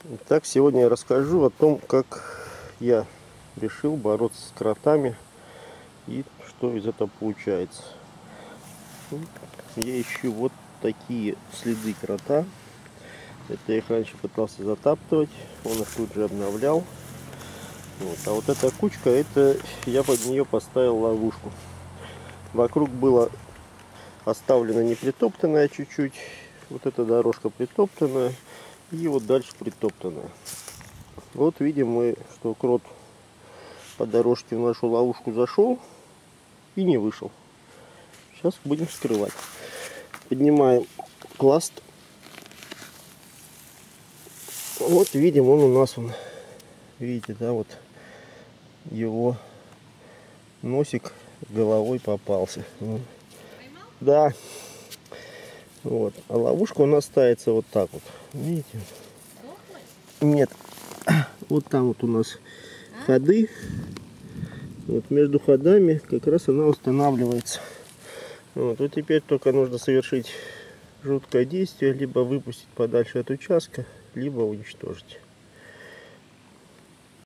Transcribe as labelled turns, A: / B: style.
A: Итак, сегодня я расскажу о том, как я решил бороться с кротами и что из этого получается. Я ищу вот такие следы крота. Это я их раньше пытался затаптывать, он их тут же обновлял. Вот. А вот эта кучка, это я под нее поставил ловушку. Вокруг было оставлено не притоптанная чуть-чуть, вот эта дорожка притоптанная, и вот дальше притоптанная. Вот видим мы, что крот по дорожке в нашу ловушку зашел и не вышел. Сейчас будем вскрывать. Поднимаем пласт. Вот видим, он у нас, видите, да, вот его носик головой попался. Да. Вот. А ловушка у нас ставится вот так вот. Видите? Нет. Вот там вот у нас ходы. Вот между ходами как раз она устанавливается. Вот теперь только нужно совершить жуткое действие, либо выпустить подальше от участка, либо уничтожить.